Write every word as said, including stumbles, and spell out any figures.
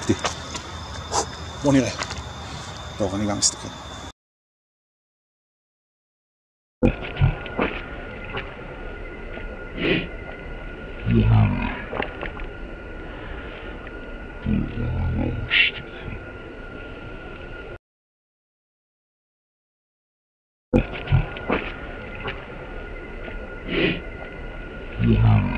הספקתי. בוא נראה. טוב, אני גם מסתכל. Yeah.